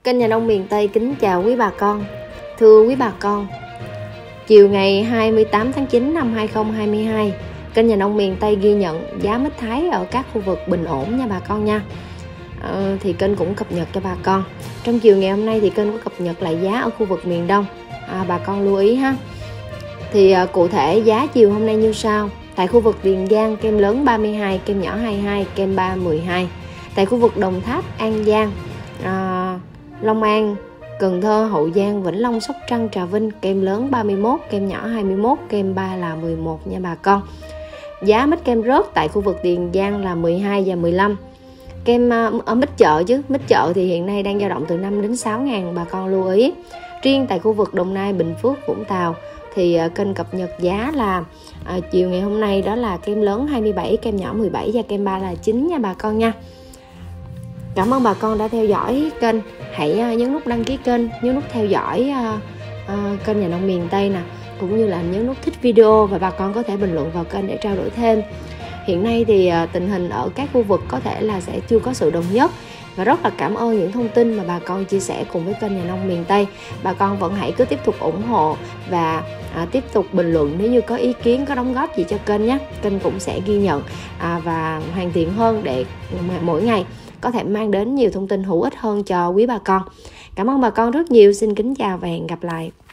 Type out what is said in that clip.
Kênh Nhà Nông Miền Tây kính chào quý bà con. Thưa quý bà con, chiều ngày 28 tháng 9 năm 2022, kênh Nhà Nông Miền Tây ghi nhận giá mít Thái ở các khu vực bình ổn nha bà con nha. Thì kênh cũng cập nhật cho bà con. Trong chiều ngày hôm nay thì kênh có cập nhật lại giá ở khu vực miền Đông. Bà con lưu ý ha. Thì cụ thể giá chiều hôm nay như sau. Tại khu vực Tiền Giang, kem lớn 32, kem nhỏ 22, kem 3 12. Tại khu vực Đồng Tháp, An Giang, Long An, Cần Thơ, Hậu Giang, Vĩnh Long, Sóc Trăng, Trà Vinh, kem lớn 31, kem nhỏ 21, kem 3 là 11 nha bà con. Giá mít kem rớt tại khu vực Tiền Giang là 12 và 15. Kem ở mít chợ mít chợ thì hiện nay đang dao động từ 5 đến 6 ngàn, bà con lưu ý. Riêng tại khu vực Đồng Nai, Bình Phước, Vũng Tàu thì kênh cập nhật giá là chiều ngày hôm nay đó là kem lớn 27, kem nhỏ 17 và kem 3 là 9 nha bà con nha. Cảm ơn bà con đã theo dõi kênh. Hãy nhấn nút đăng ký kênh, nhấn nút theo dõi kênh Nhà Nông Miền Tây nè, cũng như là nhấn nút thích video, và bà con có thể bình luận vào kênh để trao đổi thêm. Hiện nay thì tình hình ở các khu vực có thể là sẽ chưa có sự đồng nhất, và rất là cảm ơn những thông tin mà bà con chia sẻ cùng với kênh Nhà Nông Miền Tây. Bà con vẫn hãy cứ tiếp tục ủng hộ và tiếp tục bình luận nếu như có ý kiến, có đóng góp gì cho kênh nhé. Kênh cũng sẽ ghi nhận và hoàn thiện hơn để mỗi ngày có thể mang đến nhiều thông tin hữu ích hơn cho quý bà con. Cảm ơn bà con rất nhiều. Xin kính chào và hẹn gặp lại.